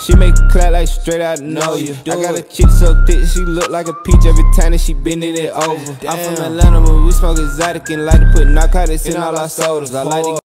She make it clap like straight out know you. I got a chick so thick, she look like a peach every time that she bending it over. I'm from Atlanta, but we smoke exotic and like to put narcotics in all our sodas. I like to